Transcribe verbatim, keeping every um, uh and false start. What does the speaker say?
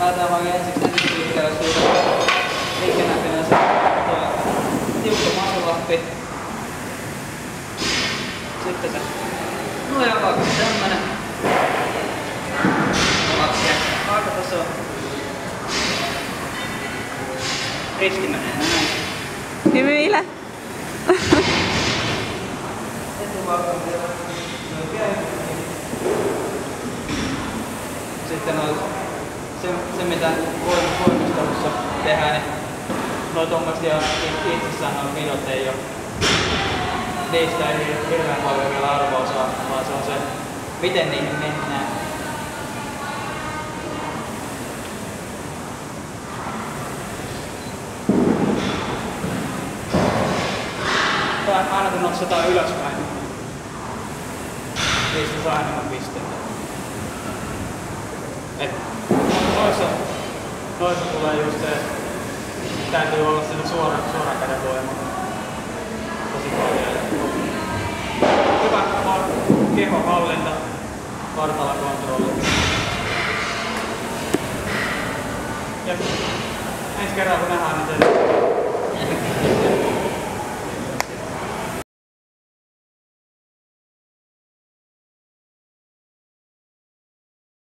Laitetaan vaan ensiksi ensin liikkeelle siitä liikkenäköinen se tiukka masulappi. Sitten se nojakaksi tämmönen. Kaksi ja kaakataso. Risti menee näin. Hymyile. Sitten on se, se mitä voimistelussa tehdään, niin noin tommosia itsessään on pidot ei oo. Niistä ei hirveän paljon vielä arvoa saa, vaan se on se, miten niihin mennään. Aina kun nostetaan ylöspäin, niistä saa enemmän pisteitä. Et noissa, noissa tulee just se, täytyy olla siinä suora, suora käden voima. Tosi paljon. Hyvä kehohallinta, vartalokontrolli. Ja ensi kerralla kun nähdään, niin se